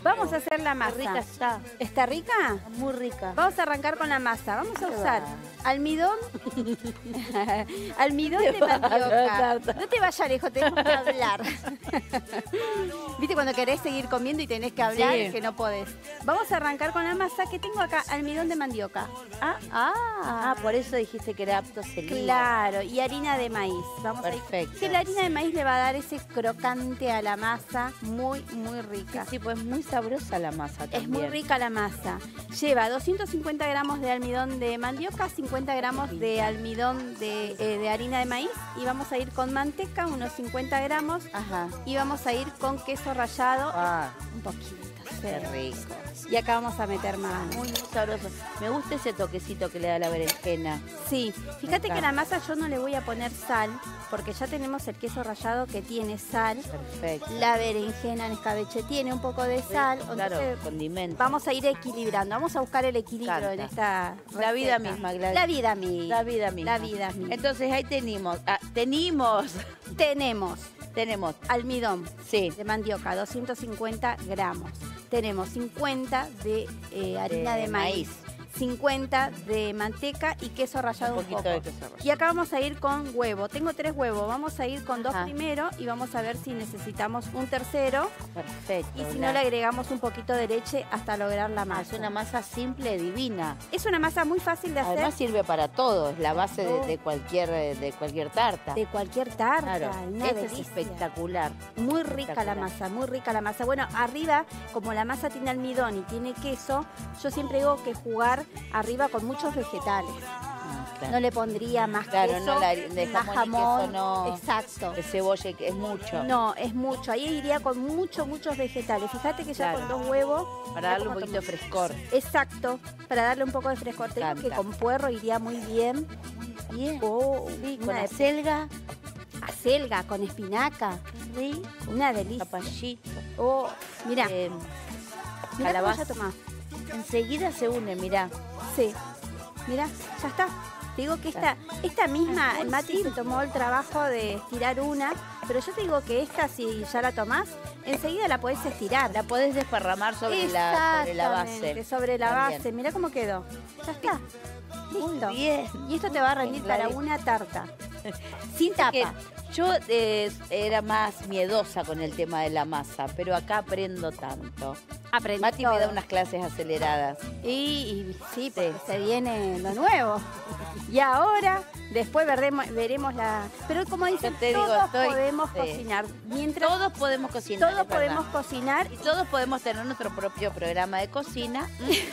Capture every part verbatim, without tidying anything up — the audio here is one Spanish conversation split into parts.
Vamos a hacer la masa. Qué rica está. ¿Está rica? Muy rica. Vamos a arrancar con la masa. Vamos a ¿Qué usar va? almidón, almidón de va a mandioca. dar. No te vayas lejos, tenemos que hablar. ¿Viste cuando querés seguir comiendo y tenés que hablar? Sí. Que no podés. Vamos a arrancar con la masa que tengo acá, almidón de mandioca. Ah, Ah, ah, por eso dijiste que era apto celíaco. claro, y harina de maíz. Vamos Perfecto. A ir. Que la harina de maíz le va a dar ese crocante a la masa, muy, muy rica. Sí, pues es muy sabrosa la masa también. Es muy rica la masa. Lleva doscientos cincuenta gramos de almidón de mandioca, cincuenta gramos de almidón de, eh, de harina de maíz y vamos a ir con manteca, unos cincuenta gramos, Ajá. y vamos a ir con queso rallado, Ah, un poquito. qué sí. rico. Y acá vamos a meter mano. Muy, muy sabroso. Me gusta ese toquecito que le da la berenjena. Sí, fíjate Me que la masa yo no le voy a poner sal, porque ya tenemos el queso rallado que tiene sal. Perfecto. La berenjena en escabeche tiene un poco de sal. Claro, entonces condimento. vamos a ir equilibrando, vamos a buscar el equilibrio Canta. en esta La vida receta. misma, Gladys. La vida misma. La vida misma. La vida misma. Entonces ahí tenemos, ah, tenemos, Tenemos tenemos, almidón sí, de mandioca, doscientos cincuenta gramos. Tenemos cincuenta de eh, harina de, De maíz, maíz. cincuenta de manteca y queso rallado un un, poquito poco. de queso rallado. Y acá vamos a ir con huevo. Tengo tres huevos. Vamos a ir con dos Ajá. primero y vamos a ver si necesitamos un tercero. Perfecto. Y si la- no, le agregamos un poquito de leche hasta lograr la Ah, masa. es una masa simple, divina. Es una masa muy fácil de hacer. Además sirve para todo, es la base de, Oh. de cualquier eh, de cualquier tarta. de cualquier tarta. Claro, Una esto es delicia. espectacular. Muy rica la Espectacular. masa, muy rica la masa. Bueno, arriba, como la masa tiene almidón y tiene queso, yo siempre digo que jugar arriba con muchos vegetales. Ah, claro. No le pondría más Claro, queso, no la- de más jamón y jamón. queso no. Exacto. De cebolla que es mucho. No, es mucho. Ahí iría con muchos, muchos vegetales. Fíjate que ya Claro. con dos huevos... Para mirá darle un cómo poquito de toma. frescor. Exacto, para darle un poco de frescor. Te digo Canta. que con puerro iría muy bien. Bien. Oh, Sí, con una de acelga, acelga, con espinaca. sí, Una delicia. zapallito. Oh, mira, eh, mira cómo calabaza. ya tomás. Enseguida se une, mirá. Sí, mira, ya está. Te digo que esta, esta misma, el Mati se tomó el trabajo de estirar una, pero yo te digo que esta, si ya la tomás, enseguida la podés estirar. La podés desparramar sobre la, sobre la Exactamente, base. sobre la También. base. Mira cómo quedó. Ya está. Listo. Muy bien. Y esto te va a rendir Bien, para Gladys. una tarta. Sin tapa. Que yo eh, era más miedosa con el tema de la masa, pero acá aprendo tanto. Aprendí Mati me da todo. unas clases aceleradas. Y, y sí, porque se viene lo nuevo. Y ahora, después veremos, veremos la... Pero como dicen, Yo te digo, todos estoy- podemos sí. cocinar. Mientras Todos podemos cocinar. todos es verdad. podemos cocinar Y todos podemos tener nuestro propio programa de cocina.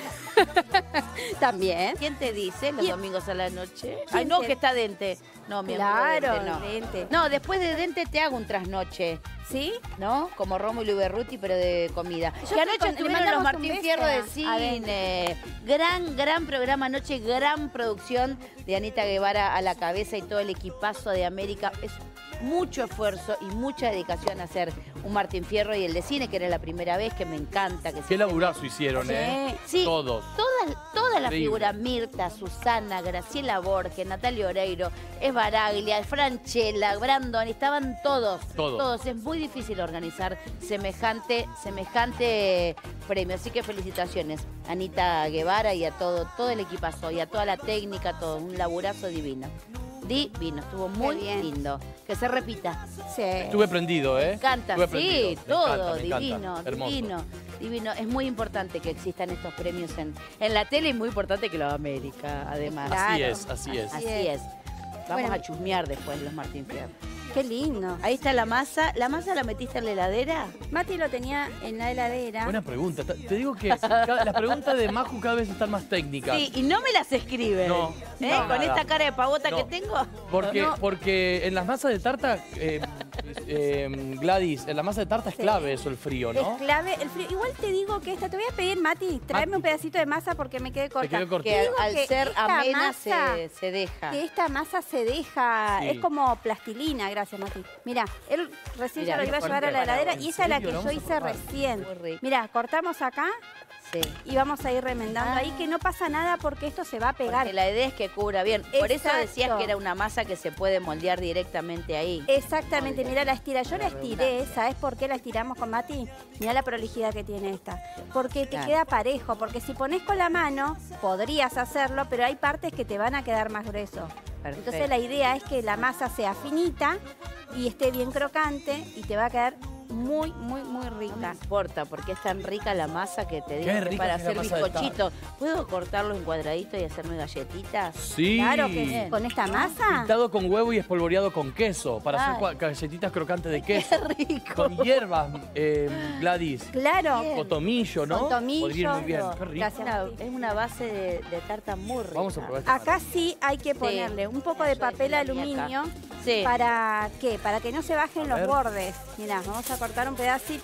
también. ¿Quién te dice los ¿Quién? domingos a la noche? ¿Quién Ay, no, te- que está Dente. No, mi amigo Claro, Dente, no. Dente. No, después de Dente te hago un trasnoche, ¿Sí? ¿no? Como Rómulo y Berruti, pero de comida. Yo que estoy anoche con- le estuvieron los mandamos un Martín beso Fierro de a- a cine. Gran, gran programa anoche, gran producción de Anita Guevara a la cabeza y todo el equipazo de América. Es mucho esfuerzo y mucha dedicación a hacer un Martín Fierro y el de cine, que era la primera vez, que me encanta. Que Qué se- laburazo hicieron, ¿eh? Sí, Todos. Todas, todas las Increíble. figuras, Mirta, Susana, Graciela Borges, Natalia Oreiro, Esbaraglia, Franchella, Brandon, estaban todos, Todos. Es muy difícil organizar semejante, semejante premio. Así que felicitaciones a Anita Guevara y a todo, todo el equipazo y a toda la técnica, todo, un laburazo divino. Divino, estuvo muy bien. lindo. Que se repita. Sí. Estuve prendido, ¿eh? Me encanta, Estuve sí, prendido. Me todo, encanta, me encanta. divino, Hermoso. divino, divino. Es muy importante que existan estos premios en, en la tele y muy importante que lo haga América, además. Claro. Así es, así es. Así Así es. Vamos Bueno. a chusmear después los Martín Fierro. Qué lindo. Ahí está la masa. ¿La masa la metiste en la heladera? Mati lo tenía en la heladera. Buena pregunta. Te te digo que cada- las preguntas de Maju cada vez están más técnicas. Sí, y no me las escriben. No, ¿Eh? no, Con nada. esta cara de pavota No. que tengo. Porque, No. porque en las masas de tarta, eh, eh, Gladys, en la masa de tarta es Sí. clave eso, el frío, ¿no? Es clave el frío. Igual te digo que esta, te voy a pedir, Mati, tráeme Mati. un pedacito de masa porque me quedé corta. quedó corta. Que Te digo al que ser esta amena masa- se, se deja. Que esta masa se deja, Sí. es como plastilina, gracias Mati. Mira, él recién Mirá, ya lo iba a llevar a la para heladera vos. y esa es la ¿En que serio? yo La vamos a hice probar. recién. Muy rico. Mira, cortamos acá Sí. Y vamos a ir remendando Ah. ahí, que no pasa nada porque esto se va a pegar. Porque la idea es que cubra bien. Por eso Exacto. decías que era una masa que se puede moldear directamente ahí. Exactamente, mira la estira. Yo la estiré, ¿sabes por qué la estiramos con Mati? Mira la prolijidad que tiene esta. Porque te Claro. queda parejo, porque si pones con la mano, podrías hacerlo, pero hay partes que te van a quedar más grueso. Perfecto. Entonces la idea es que la masa sea finita y esté bien crocante y te va a quedar muy, muy, muy No me rica. importa, porque es tan rica la masa que te digo Qué que rica para que es la hacer masa de bizcochitos. ¿Puedo cortarlo en cuadraditos y hacerme galletitas? Sí. Claro que sí. Con esta masa. Pintado con huevo y espolvoreado con queso, para hacer Ay. cua- galletitas crocantes de queso. ¡Qué rico! Con hierbas, eh, Gladys. Claro. Bien. O tomillo, ¿no? Con tomillo. Podría ir muy bien. Qué rico. Gracias. Una- es una base de, de tarta muy rica. Vamos a probar esta. Acá sí hay que ponerle un poco de Yo papel decía la mía aluminio. Sí. ¿Para qué? Para que no se bajen A los ver. bordes. Mirá, vamos a cortar un pedacito.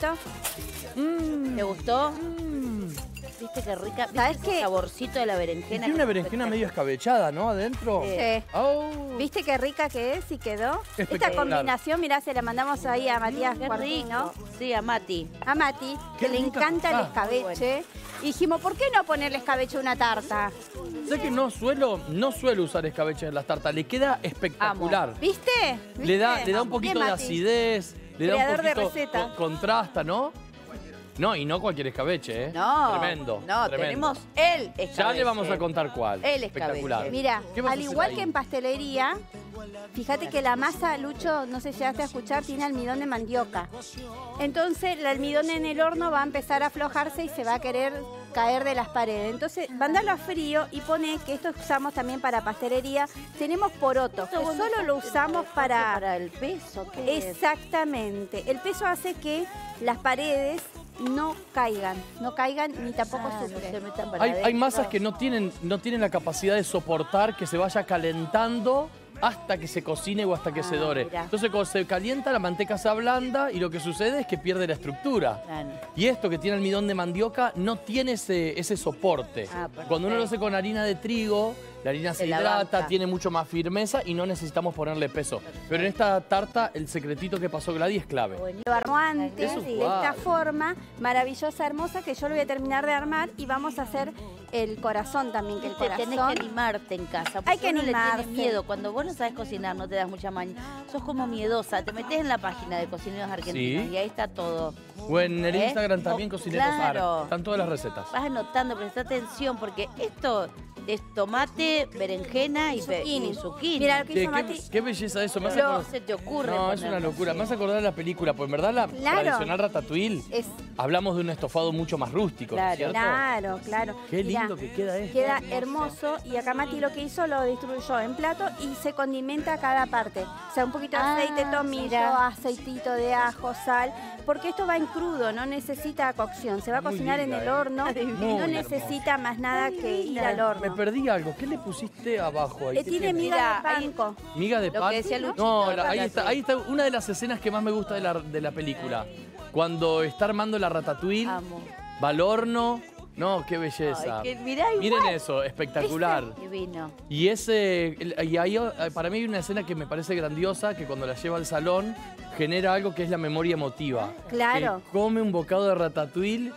Mm, ¿Te gustó? mm. ¿Viste qué rica? ¿Viste ¿Sabes ese qué? saborcito de la Y berenjena? tiene una berenjena medio escabechada, ¿no? Adentro. Sí. Sí. Oh. ¿Viste qué rica que es y quedó? Esta Espectacular. combinación, mirá, se la mandamos ahí a Matías Qué Cuartino, rico. Sí, a Mati. a Mati, Qué que le rica encanta el que está. escabeche. Y dijimos, ¿por qué no ponerle escabeche a una tarta? Sé que no suelo, no suelo usar escabeche en las tartas. Le queda espectacular. ¿Viste? Le da, ¿Viste? le da un poquito Bien, de Mati. acidez, le da un Creador de poquito, receta. co- contrasta, ¿no? No, y no cualquier escabeche, ¿eh? No. Tremendo. No, tremendo. tenemos el escabeche. Ya le vamos a contar cuál. El Espectacular. escabeche. Mira, ¿Qué vas a al hacer igual ahí? que en pastelería, fíjate que la masa, Lucho, no sé si llegaste a escuchar, tiene almidón de mandioca. Entonces el almidón en el horno va a empezar a aflojarse y se va a querer caer de las paredes. Entonces, mandalo a frío y pone que esto usamos también para pastelería. Tenemos porotos, que Esto vos solo no lo sabés, usamos para... Para el peso, ¿qué es? Exactamente. El peso hace que las paredes no caigan, no caigan ni tampoco Ah, no sufren. se metan para Hay, hay adentro. masas que no tienen, no tienen la capacidad de soportar que se vaya calentando hasta que se cocine o hasta que Ah, se dore. mirá. Entonces cuando se calienta la manteca se ablanda y lo que sucede es que pierde la estructura. Claro. Y esto que tiene almidón de mandioca no tiene ese, ese soporte. Ah, perfecto. Cuando uno lo hace con harina de trigo, la harina se, Se la hidrata, banca. tiene mucho más firmeza y no necesitamos ponerle peso. Pero en esta tarta el secretito que pasó Gladys es clave. Lo armó antes Eso es de igual. esta forma maravillosa, hermosa, que yo lo voy a terminar de armar y vamos a hacer el corazón también, que el Te corazón... tenés que animarte en casa. Porque Hay que uno le animarse. tiene miedo. Cuando vos no sabes cocinar, no te das mucha maña. Sos como miedosa. Te metés en la página de Cocineros Argentinos Sí. y ahí está todo. O en el ¿Eh? Instagram también, Oh, Cocineros claro. Ar. Están todas las recetas. Vas anotando, presta atención, porque esto es tomate, berenjena y pe- Zucchini. y zucchini. Mira lo que Che, hizo qué, Mati. qué belleza eso. Me hace No acordar- se te ocurre. No, es ponerlo una locura. así. Me hace acordar de la película, pues en verdad la Claro. tradicional ratatouille, Es, hablamos de un estofado mucho más rústico, ¿no Claro. es cierto? claro, claro. Qué Mirá, lindo que queda esto. Queda hermoso y acá Mati lo que hizo lo distribuyó en plato y se condimenta cada parte. O sea, un poquito de Ah, aceite, tomillo, mira. aceitito de ajo, sal, porque esto va en crudo, no necesita cocción. Se va a Muy cocinar linda, en el eh. horno y Muy no necesita más nada que ir al Me horno. perdí algo. ¿Qué le pusiste abajo ahí? Le ¿Qué tiene tiene? miga Mirá, de ahí- panko. ¿Miga de Lo pan? que decía Luchito, No, la- ahí, ratatouille. está, ahí está una de las escenas que más me gusta de la, de la película. Cuando está armando la ratatouille, Amo. va al horno. No, qué belleza. Ay, que mirá igual. Miren eso, espectacular. Divino. Y ese, el- y ahí, eh, para mí hay una escena que me parece grandiosa, que cuando la lleva al salón genera algo que es la memoria emotiva. Claro. Que come un bocado de ratatouille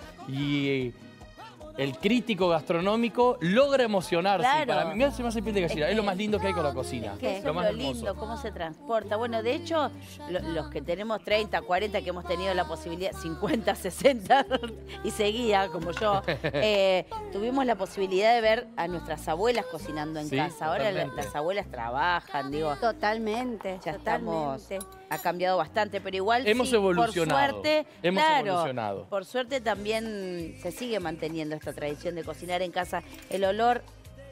y el crítico gastronómico logra emocionarse. Claro. Para mí, mira, se me hace piel de gallina. Es Es lo que- más lindo que hay con la cocina. Que eso Lo es más lo hermoso. lindo, cómo se transporta. Bueno, de hecho, lo- los que tenemos treinta, cuarenta, que hemos tenido la posibilidad, cincuenta, sesenta y seguía, como yo, eh, tuvimos la posibilidad de ver a nuestras abuelas cocinando en Sí, casa. Ahora la- totalmente. las abuelas trabajan, digo, Totalmente, ya estamos, totalmente. ha cambiado bastante, pero igual Hemos sí, evolucionado, por suerte, hemos claro, evolucionado. por suerte también se sigue manteniendo esta tradición de cocinar en casa. El olor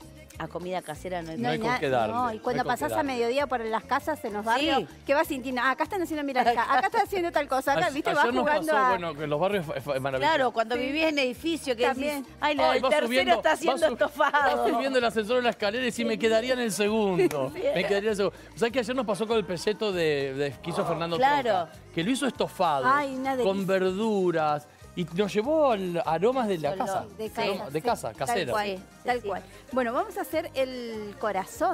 a comida casera no hay No hay con na- qué darle, no, y no cuando hay con qué pasás a darle. mediodía por las casas en los barrios, Sí. que vas sintiendo, ah, acá están haciendo, mira, acá, acá están haciendo tal cosa, acá, Ayer- viste, vas ayer nos jugando pasó, a... bueno, que en los barrios es es maravilloso. Claro, cuando Sí. vivís en edificio que También. decís, ay, no, Ay, el va tercero subiendo- está va haciendo su- estofado. Va subiendo el ascensor en la escalera y si me quedaría en el segundo. me quedaría en el segundo. ¿Sabes que ayer nos pasó con el pelleto de, de que hizo Fernando Claro. Tronca? Que lo hizo estofado, Ay, una delicia. con verduras. Y nos llevó al- aromas de la Olor, casa. De Sí. casa, de sí, casa, Tal casera. cual, Sí, sí, tal sí. cual. Bueno, vamos a hacer el corazón,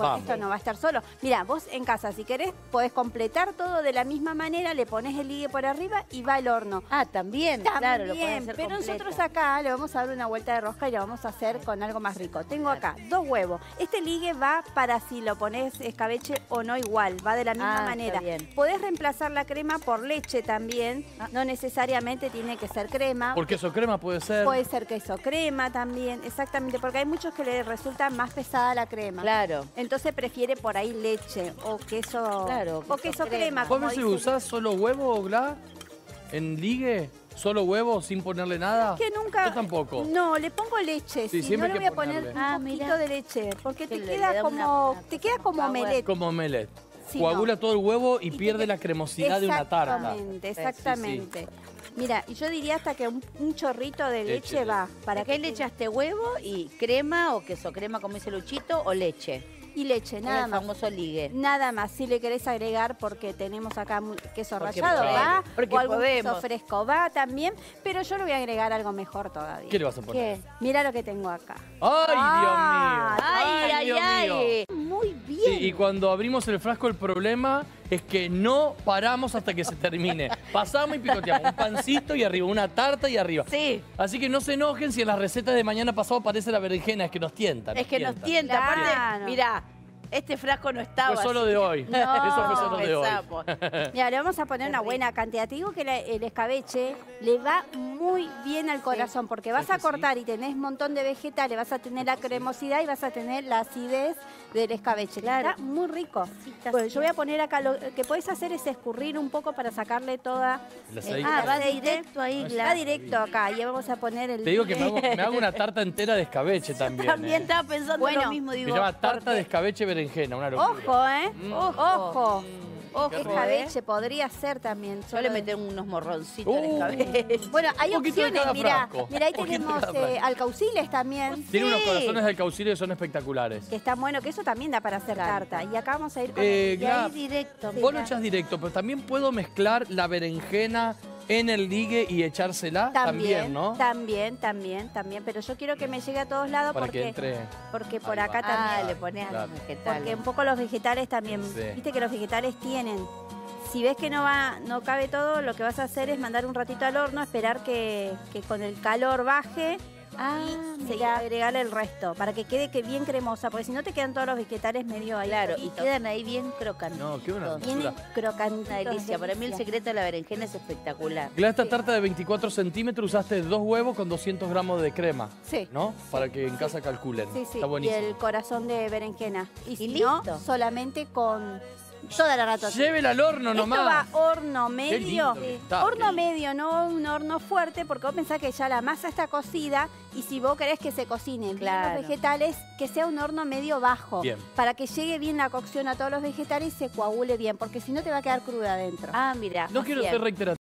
porque Vamos. esto no va a estar solo. Mira, vos en casa, si querés, podés completar todo de la misma manera, le pones el ligue por arriba y va al horno. Ah, también, claro, lo podés También, hacer pero completo. nosotros acá le vamos a dar una vuelta de rosca y lo vamos a hacer con algo más rico. Tengo acá dos huevos. Este ligue va para si lo pones escabeche o no igual, va de la misma Ah, está manera. bien. Podés reemplazar la crema por leche también, Ah. no necesariamente tiene que ser crema. Porque queso crema puede ser. Puede ser queso crema también, exactamente, porque hay muchos que les resulta más pesada la crema. Claro. Entonces prefiere por ahí leche o queso, Claro, o queso queso crema. crema. ¿Vos como veces dice- usás solo huevo, Gla? ¿En ligue? ¿Solo huevo sin ponerle nada? Que nunca. Yo tampoco. No, le pongo leche. Sí, si siempre no hay le voy que a poner ponerle. un Ah, poquito mirá. de leche, porque Que te le- queda le da una- como, una te queda como power. omelette. Como omelette. Sí, Coagula no. todo el huevo y, Y te pierde que- la cremosidad de una tarta. Exactamente, Sí, sí. exactamente. Mira, y yo diría hasta que un, un chorrito de Leche, leche, va. ¿Para qué que le echaste huevo y crema o queso crema, como dice Luchito, o leche? Y leche, nada el más. famoso ligue. Nada más, si le querés agregar, porque tenemos acá mu- queso Porque rallado, podemos. va, Porque o algún podemos. queso fresco, va también, pero yo le voy a agregar algo mejor todavía. ¿Qué le vas a poner? ¿Qué? Mira lo que tengo acá. ¡Ay, Ah, Dios mío! ¡Ay, ay, Dios mío! ay! Muy bien. Sí, y cuando abrimos el frasco, el problema es que no paramos hasta que se termine. Pasamos y picoteamos un pancito y arriba, una tarta y arriba. Sí. Así que no se enojen si en las recetas de mañana pasado aparece la berenjena, es que nos tientan. Es que nos tienta. Claro. Aparte, mirá, este frasco no estaba Fue solo así. de hoy. No, Eso fue solo de hoy. Empezamos. Mira, le vamos a poner una Qué buena cantidad. Te digo que la- el escabeche le va muy bien al corazón, porque vas Sí, a sí, cortar y tenés un montón de vegetales, vas a tener la cremosidad y vas a tener la acidez del escabeche. Claro. Está muy rico. Sí, está Bueno, así. yo voy a poner acá, lo que podés hacer es escurrir un poco para sacarle toda... El el aceite. Ah, va aceite. directo ahí. Va la- Va directo acá y vamos a poner el... Te digo que me hago, me hago una tarta entera de escabeche también. También ¿eh? estaba pensando Bueno, lo mismo, Se digo. llama tarta porque- de escabeche berenjena, una locura. Ojo, ¿eh? Mm. Ojo. Ojo. Ojo, Qué rico. Escabeche podría ser también. Yo solo le de- metí unos morroncitos al Uh. escabeche. Bueno, hay Un poquito de opciones, cada mira. frasco. Mira, ahí Un poquito de tenemos cada frasco. eh, alcauciles también. Tiene unos Sí. corazones del caucilio que son espectaculares. Que está bueno, que eso también da para hacer Claro. tarta. Y acá vamos a ir con Eh, el... Y ahí Gla, directo. Vos lo mirá. echás directo, pero también puedo mezclar la berenjena en el ligue y echársela también, ¿no? También, también, también. Pero yo quiero que me llegue a todos lados Para porque, que entre. porque por Ahí acá va. Ah, también. le pones a Claro. los vegetales. Porque un poco los vegetales también. Sí. Viste que los vegetales tienen. Si ves que no va, no cabe todo, lo que vas a hacer es mandar un ratito al horno, esperar que, que con el calor baje Ah, y seguir mirá. agregarle el resto para que quede que bien cremosa, porque si no te quedan todos los vegetales medio ahí. Claro, y solitos. quedan ahí bien crocantes. No, qué buena Vienen textura. crocantitos. Una delicia. Para mí el delicia. secreto de la berenjena es espectacular. Gla, esta tarta de veinticuatro centímetros usaste dos huevos con doscientos gramos de crema, Sí. ¿no? Para que en casa calculen. Sí, sí. Está Y buenísimo. el corazón de berenjena. Y, Y si listo. no, solamente con toda la rata. Llévela al horno Esto nomás. va horno medio. lindo que está, horno qué medio, no un horno fuerte, porque vos pensás que ya la masa está cocida y si vos querés que se cocinen bien Claro. los vegetales, que sea un horno medio bajo. Bien. Para que llegue bien la cocción a todos los vegetales y se coagule bien, porque si no te va a quedar cruda adentro. Ah, mira. No quiero bien. ser reiterativo.